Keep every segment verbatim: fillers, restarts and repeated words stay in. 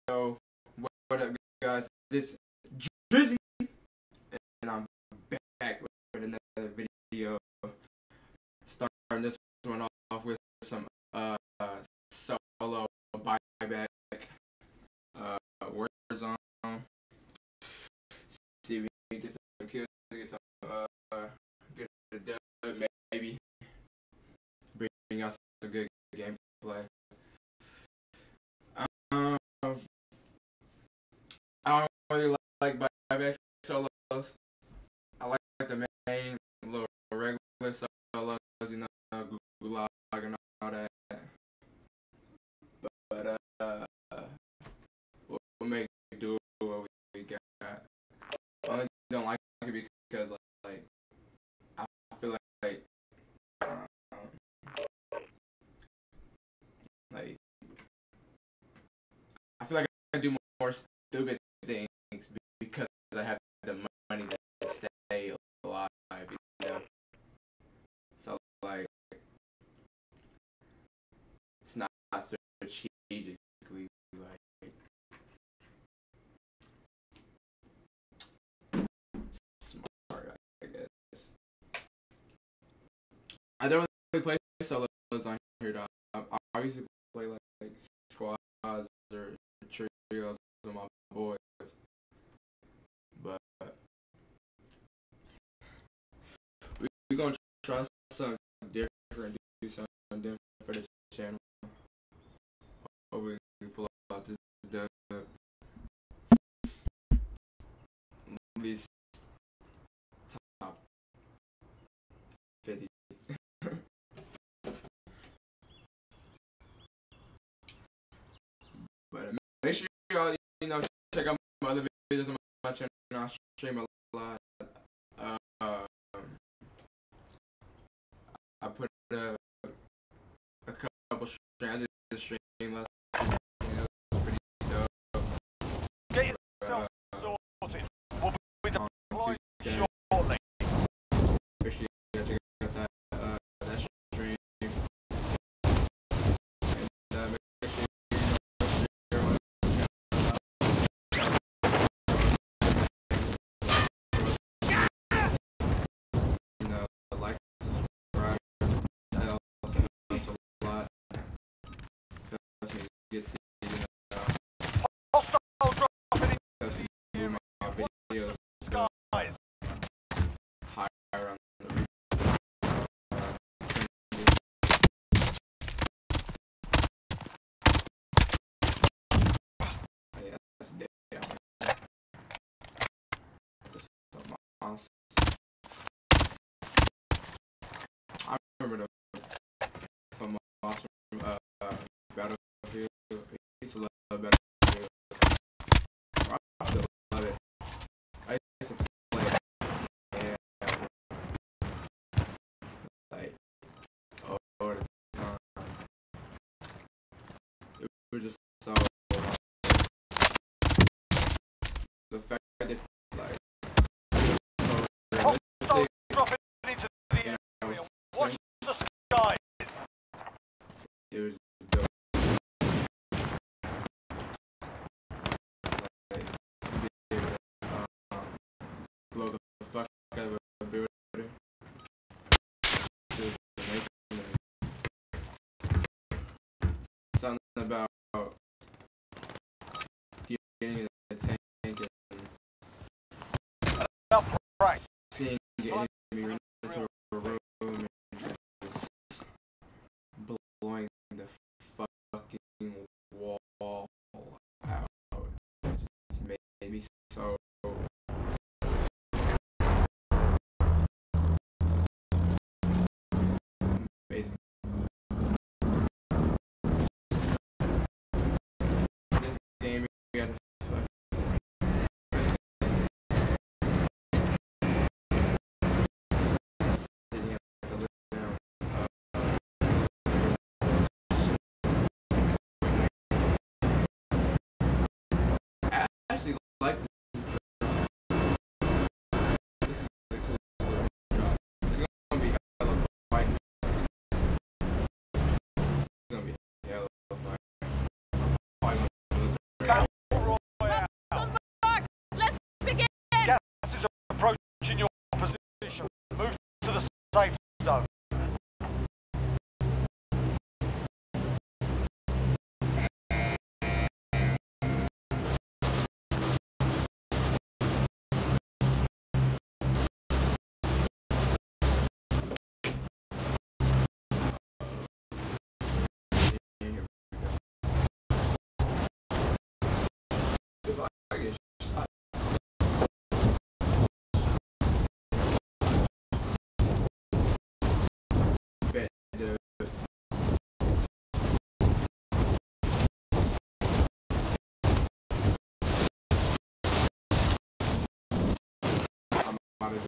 Yo, what, what up, guys? This is Drizzy, and I'm back with another video. Starting this one off with some uh, solo buyback uh, words on. See if we can get some kills, get some uh, get a dub, maybe bring out some good gameplay. Um, I don't really like buyback solos. I like the main little regular solos, you know, gulag and all that. But, but uh, we'll, we'll make do what we got. I only don't like it because like, like I feel like like, um, like I feel like I do more stupid things because I have the money to stay alive, you know. So like, it's not strategically like smart, I guess. I don't really play solos on here, though. I, I used to play like, like squads or trios with my boys. But we, we're gonna try something different, do something different for this channel. Hopefully we can pull out this dub. At least top fifty. But make sure y'all, you know, check out my other videos on my channel. I stream a lot. Uh, um, I put a, a couple streams. I did the stream last week. It was pretty dope. Get yourself uh, sorted. We'll be deployed shortly. Make sure you check out that, uh, that stream. And uh, make sure you share my like, subscribe. That also helps a lot. Helps me get to, you know, Hostile dropping helps me do my videos into guys. higher on the recent, uh, yeah, that's damn. That's so awesome. I remember the from awesome uh, Battlefield. I used to love Battlefield. I still love it. I used to play it, and like all the time. It was just so the fact that like so Hostile realistic, dropping into the you know, area. Watch the skies. it was dope. Like, to be able to uh, blow the fuck out of a building. It was amazing. Something about getting in a tank and Right. seeing the enemy run into a room and just blowing the fucking wall out. It just made me so amazing. This game, we gotta fuck. Sitting at the living room. I actually like this drop. This is a cool little drop. It's gonna be hella fighting. It's gonna be hella fighting. if I get shot, bet, dude. I'm out of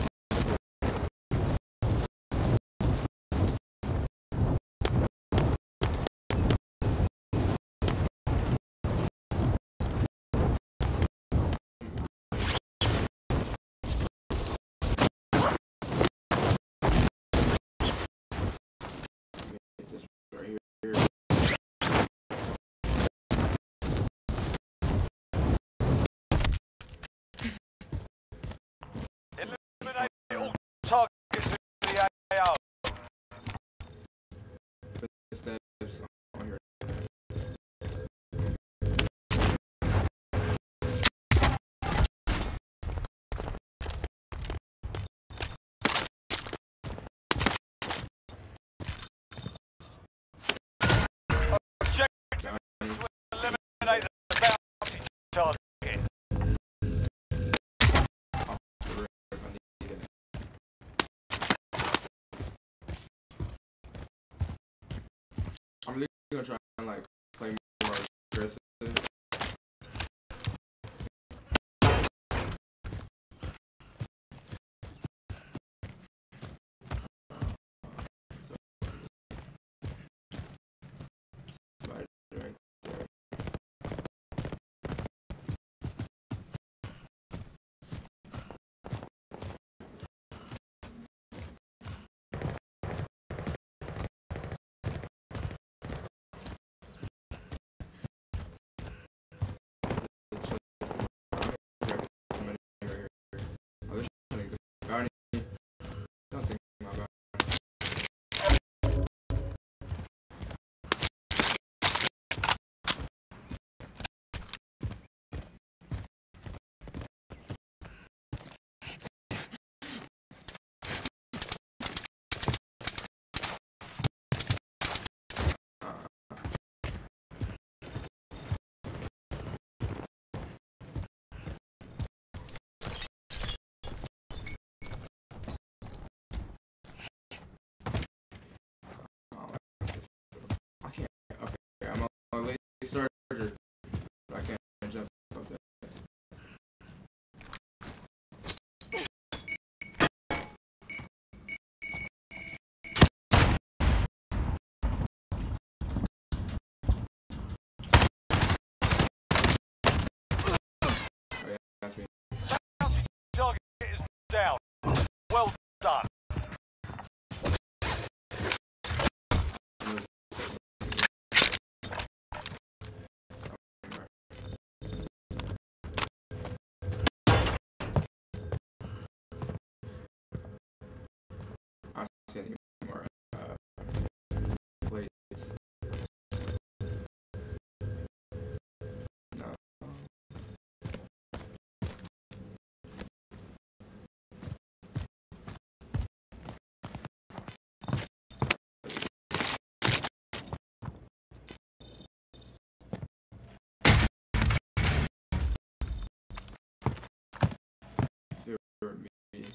this right here. Eliminate all targets in the A O. Footsteps on your Objective is to eliminate the bounty target. off the rip if I need it. I'm really gonna try and like play more aggressive. Right there. I can't. Okay, I'm on a late starter, but I can't jump up there. Oh, yeah, that's me. Target is down. Well done. I don't see any more uh, plates. No. There were me.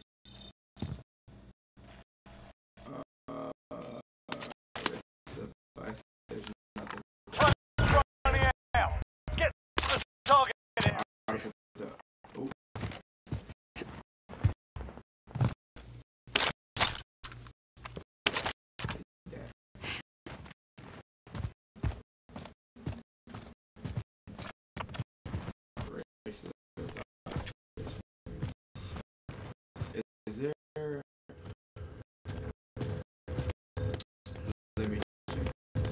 Uh, uh, uh, it's a buy station, nothing. Time's running out. Get the target in. I put the, oh. Yeah. Race to the buy station. Is, is there? Let me check.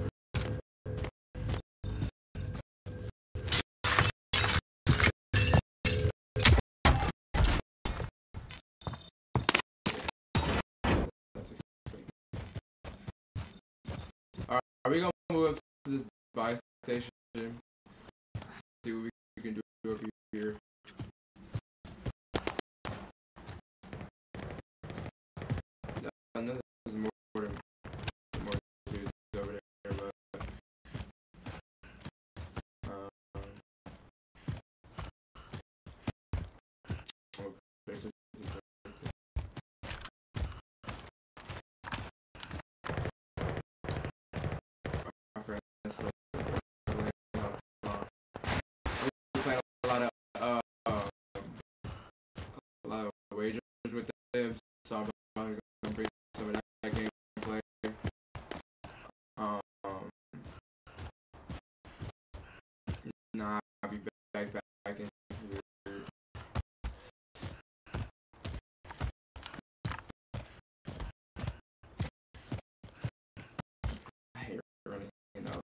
That's exciting. Alright, are we gonna move up to this buy station? See what we can do over here. Yeah, I know there's more than more dudes over there, but um, so we playing a lot of uh, a lot of wagers with them, so I'm probably gonna bring some of that gameplay. Um, nah, I'll be back back back in here. I hate running, you know.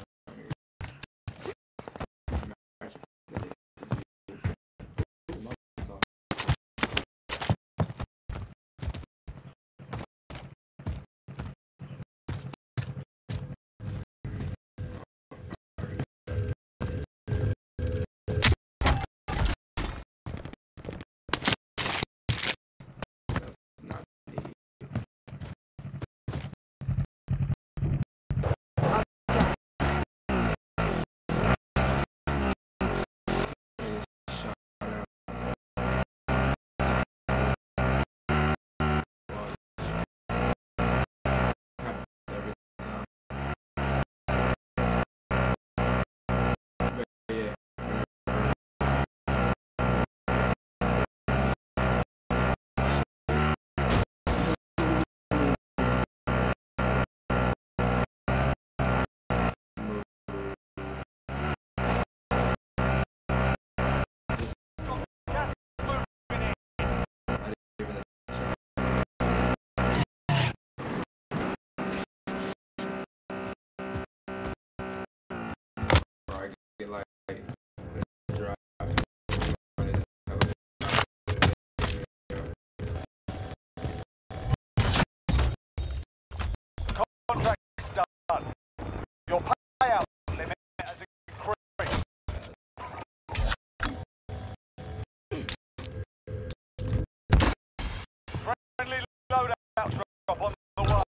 Like drive. Contract's done. Your payout limit has increased. Friendly loadout drop on the way.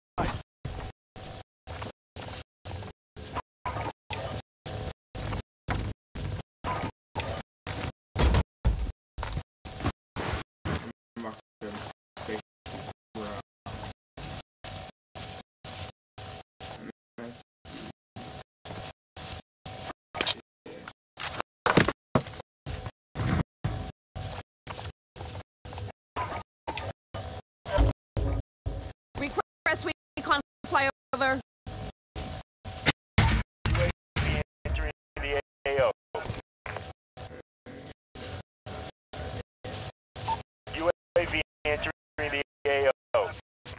Request recon flyover. Entering the A O. U A V entering the A O.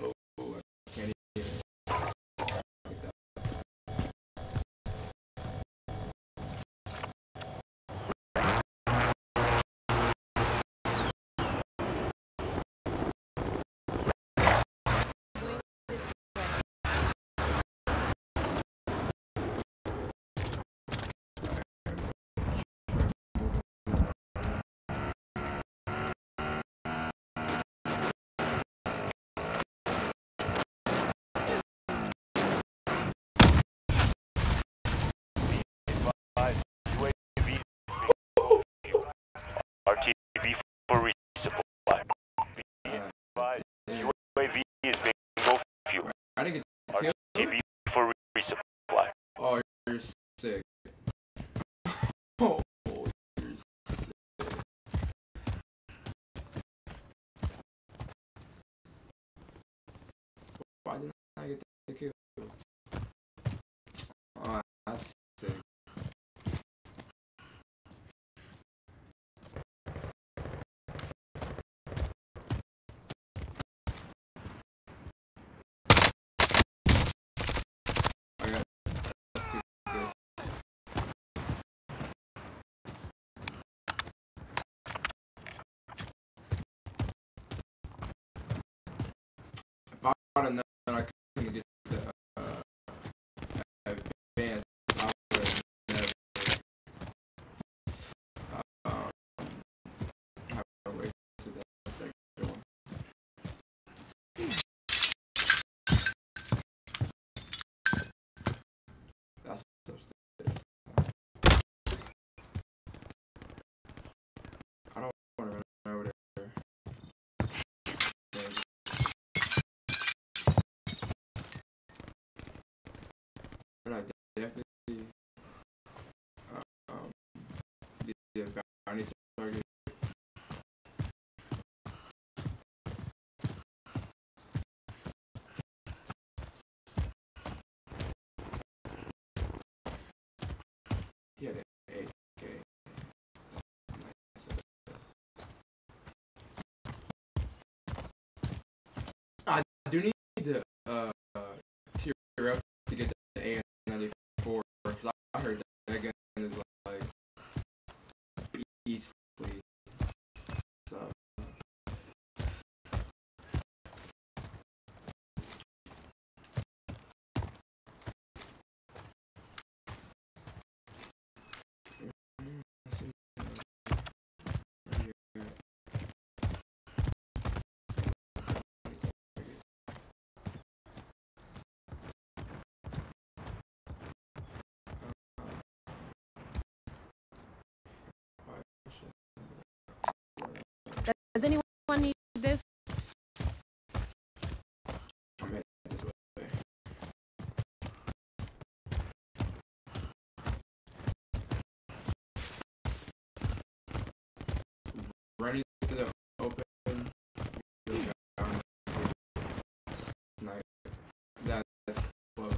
R T V for resupply. U A V is bingo fuel. I didn't get R T V for resupply. Oh, you're sick. Oh, you're sick. Why didn't I get the kill? Oh, that's sick. I got that's too good. If I would have known I couldn't get the uh, advance, I would have never um, have wasted that second one. That's upstairs. I don't want to run over there. But I definitely a bounty target. He had an A K. I do need to uh, tear up to get the A ninety-four. I heard that gun is like beastly. So. Does anyone need this? I'm headed this way. Running to the open. Snipe. That's close.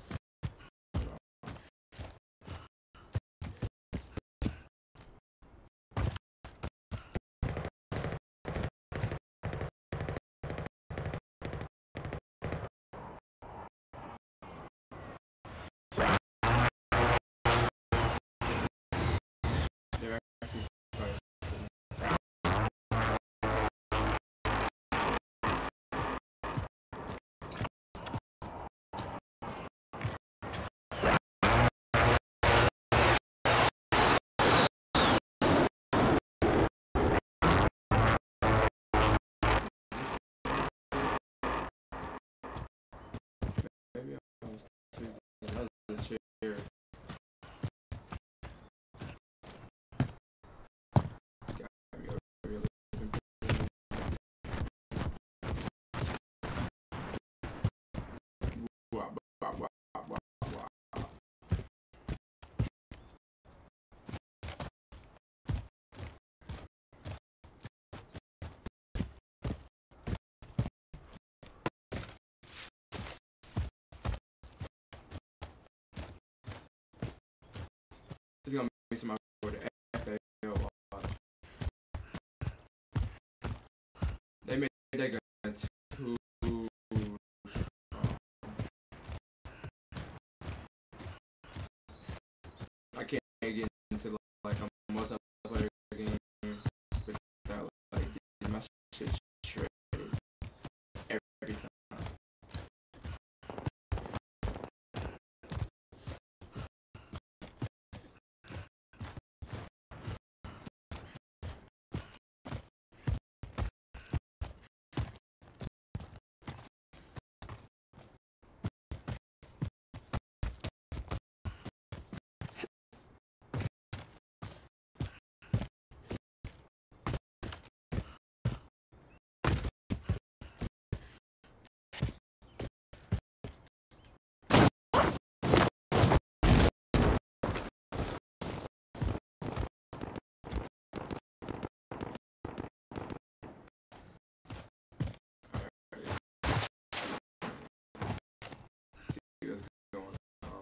They're actually fighting. Maybe I was taking another share. Got me over here looking pretty. Wow, wow, wow, wow, wow. It's gonna be some for the F A L watch. They made that gun too strong. I can't get into like a multiplayer game without like getting my shit shredded every time. See what's going on.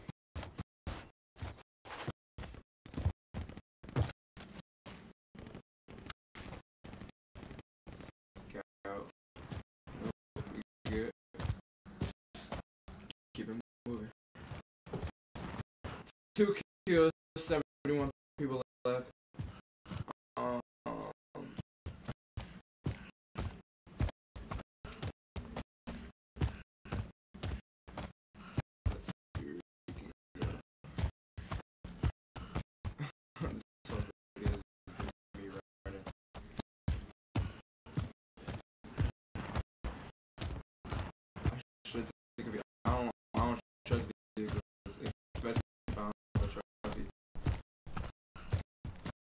Scout. Nope, we good. Keep it moving. Two kills, seventy-one people left. Um, let's see where we can go. This whole video is me running. I should take a video. I don't, I don't trust vehicles, especially if I don't trust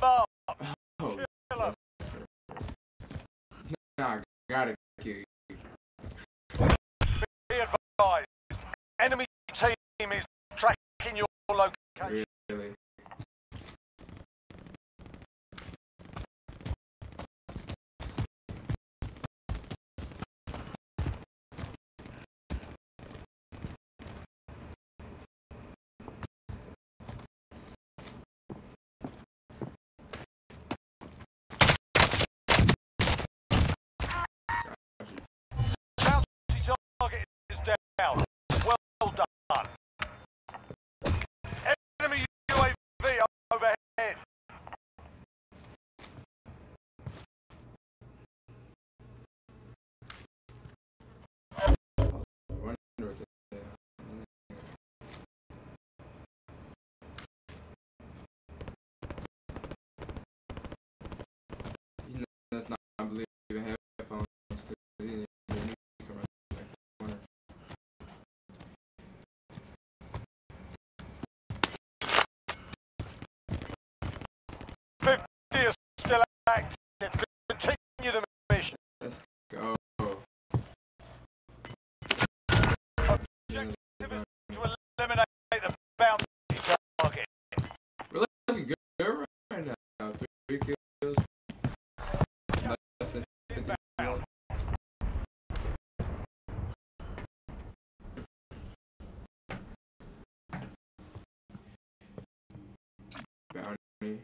mark. Oh, Kill him. nah, I gotta kill you. Be advised. Enemy team is tracking your location. Really? Bounty target is down. Well done. Enemy U A V overhead. Wonder what the- You know, that's not I believe in headphones because you need to come around the corner. fifty is still active. Continue the mission. Let's go. Objective is to eliminate the bounty target. We're looking good right now. Three kills. Less than fifty kills. Bounty.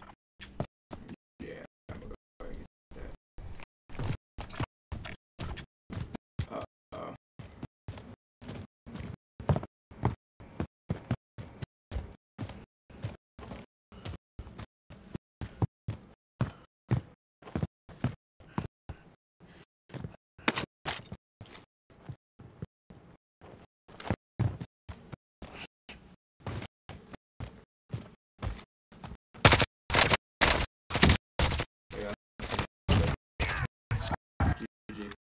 Yeah, I'm gonna go ahead and get that. Uh oh. Yeah. G G.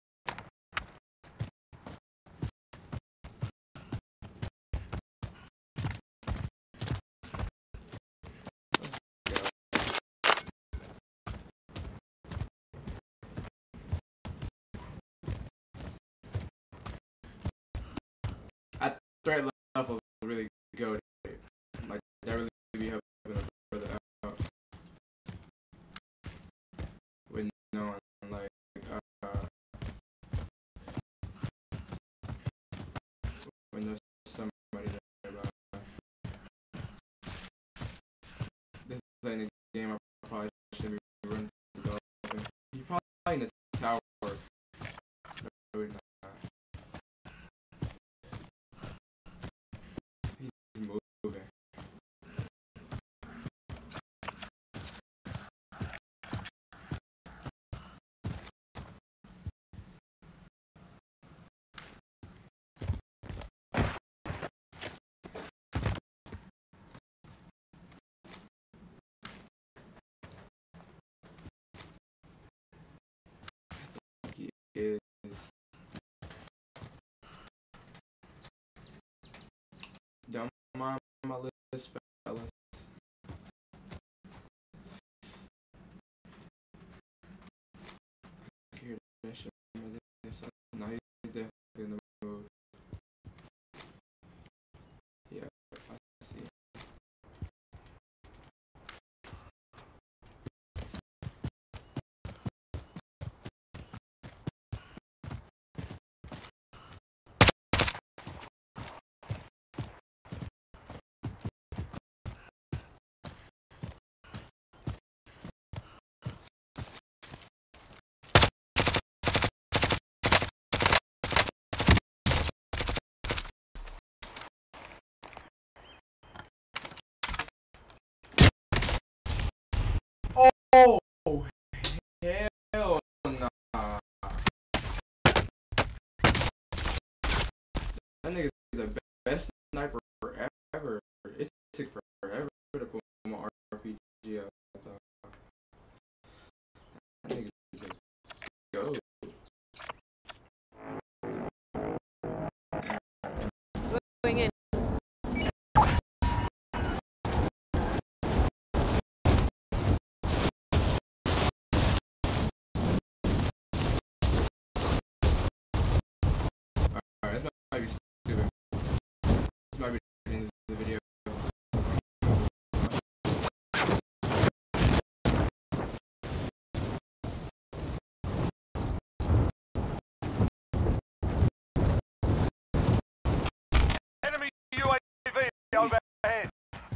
At threat level really go like that really be helping them further out with knowing like uh when there's somebody nearby. This ain't a game I probably should be running to go open. He's probably in the tower. No, he's not. He's moving. He is. Don't mind my list, fellas. I hear that shit. No, he's definitely in the move. Yeah, I see. Oh, hell nah. That nigga's the best sniper ever. It took forever to pull my R P G out. That nigga's a goat. Going in. might be stupid. This might be the end of the video. Enemy U A V overhead.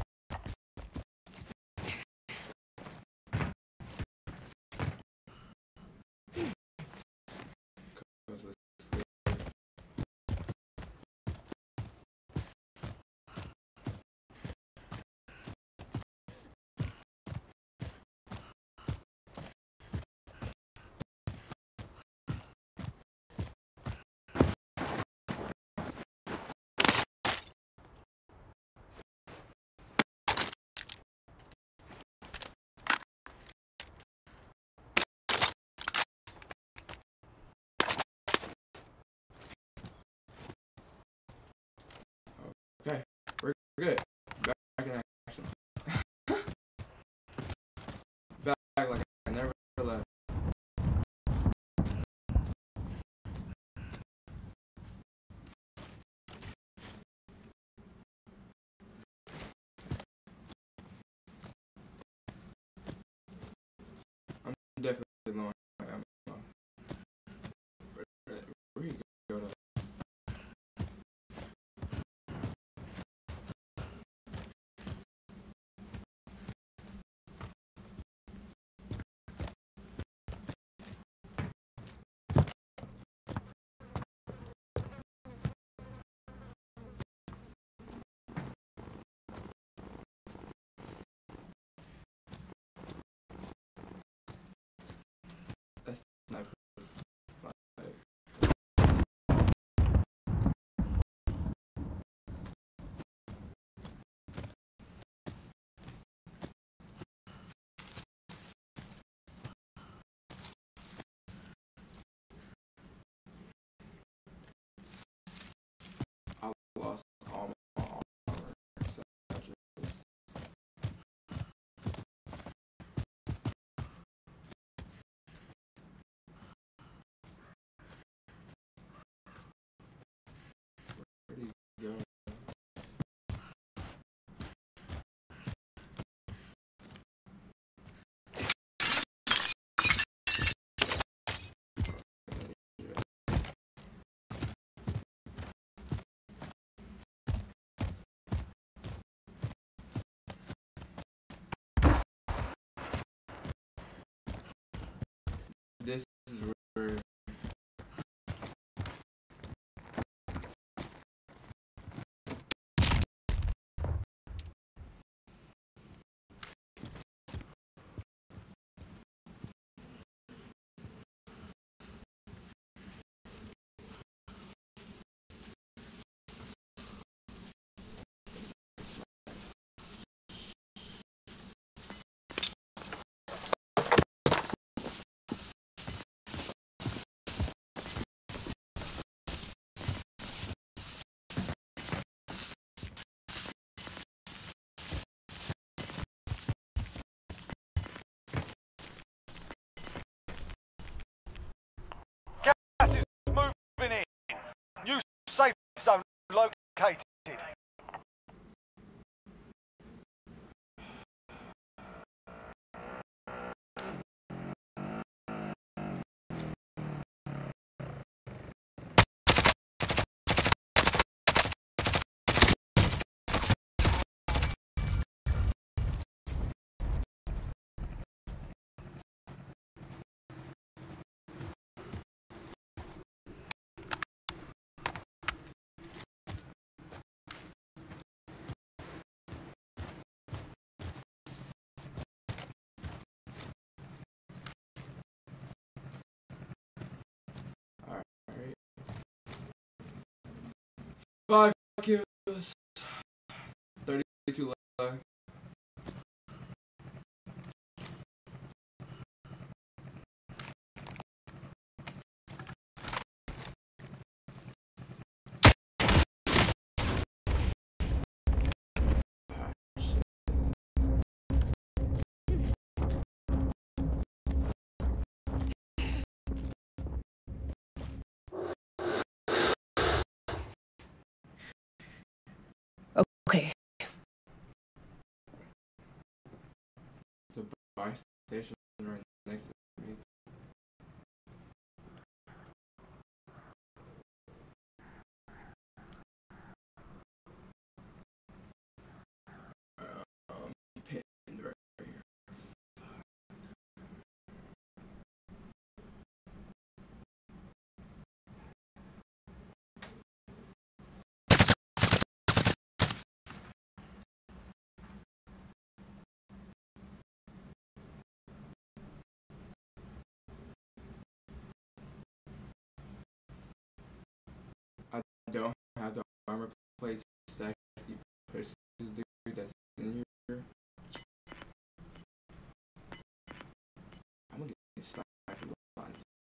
Okay, we're good. Back in action. Back like I never left. I'm definitely low on ammo. Where, where you go to? That's not like, I lost all my armor. Satchels. Where do you go? This is where Gas is moving in. New safe zone located. five kills, thirty-two left. buy station right next to me. Um, pinned right here. I don't have the armor plates that actually pushes the dude that's in here. I'm gonna get slapped a lot.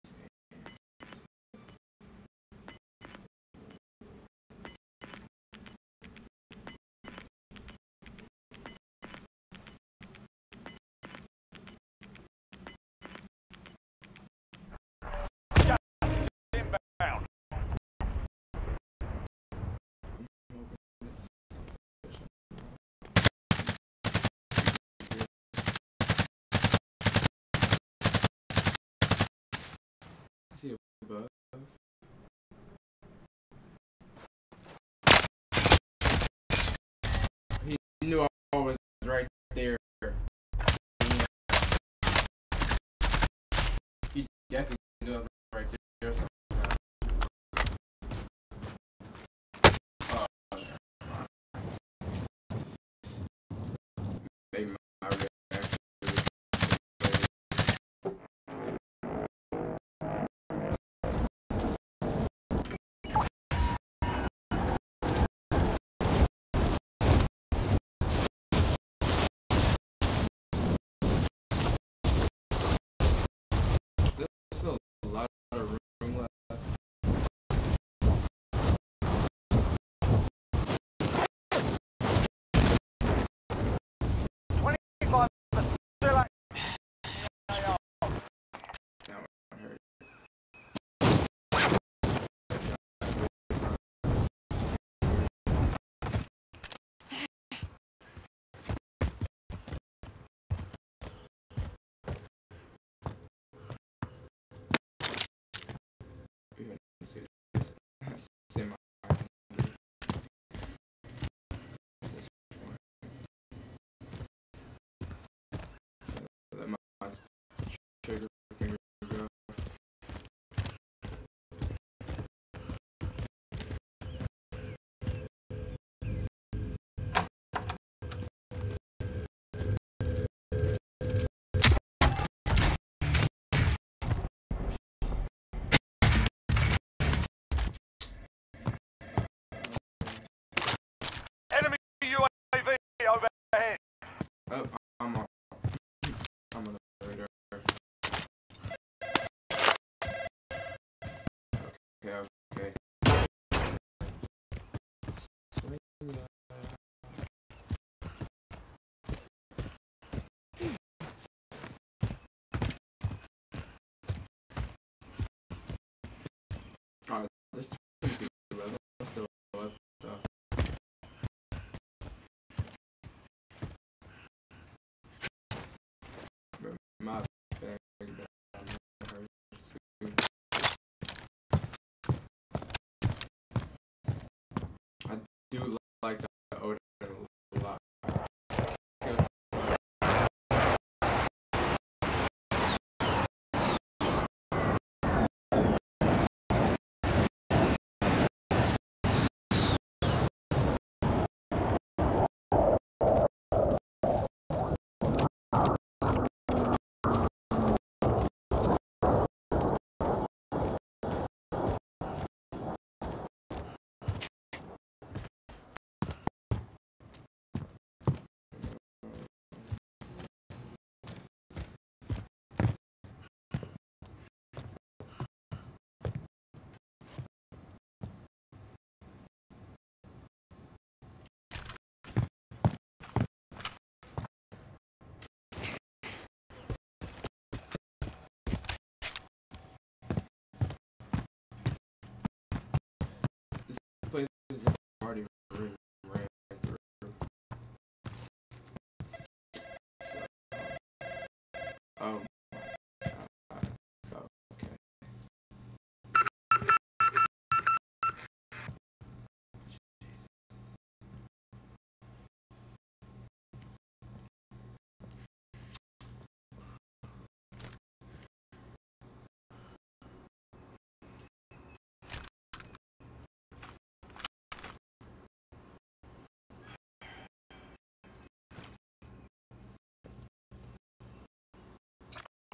Gas is inbound. I see a above. He knew I was right there. He definitely knew I was right there. So. Uh, maybe my reaction. There's still a lot of room left. twenty-five still active. Now I heard. We're gonna see this. Semi. This one. Let my trigger finger go. Enemy U A V overhead. Oh, I'm on. I'm on the radar. Okay, okay. Swing, uh, Oh, there's two people left. Let's go up, up. My bag down there. I do like the odor a lot. This place is just already ran ran through. So,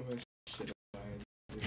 What should I do?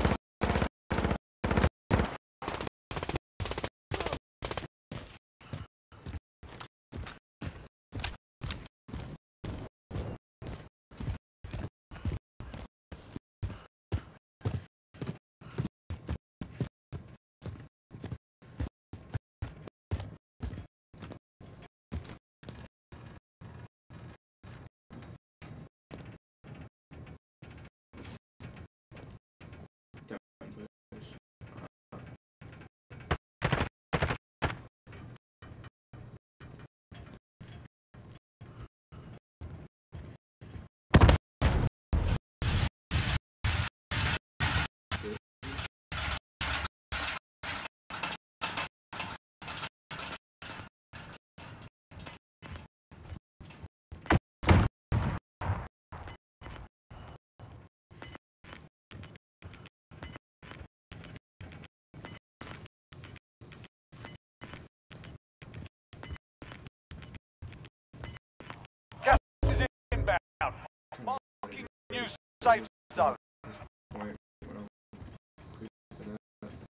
Gas is inbound. Marking new safe zone. Point when I'm creeping up.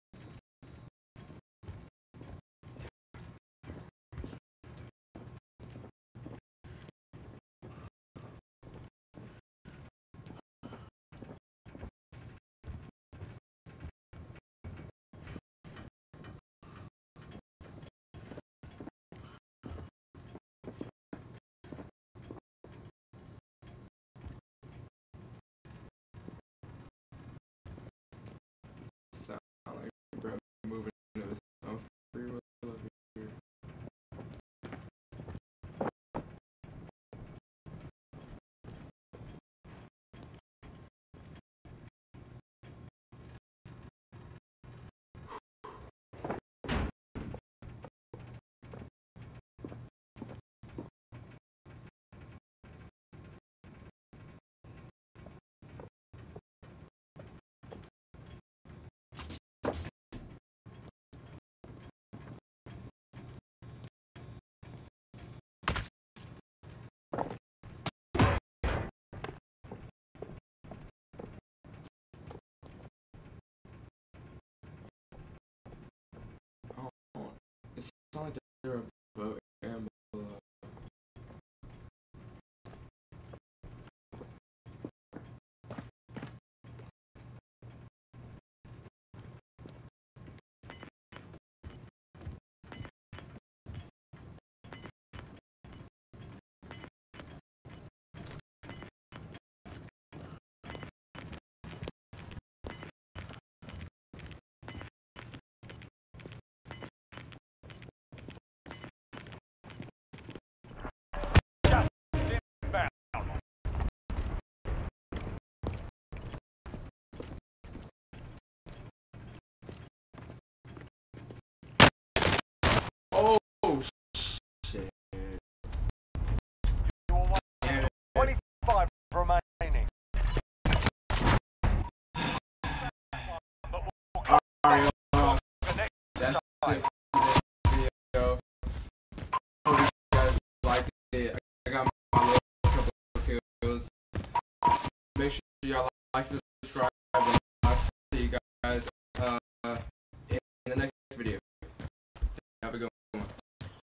Sound like bro moving to his own free will over here. Oh, it sounds like they're a boat and uh, Gas is inbound. oh shit. You're one. Damn it. twenty-five remaining. But we'll come Alright, well, the next that's time. it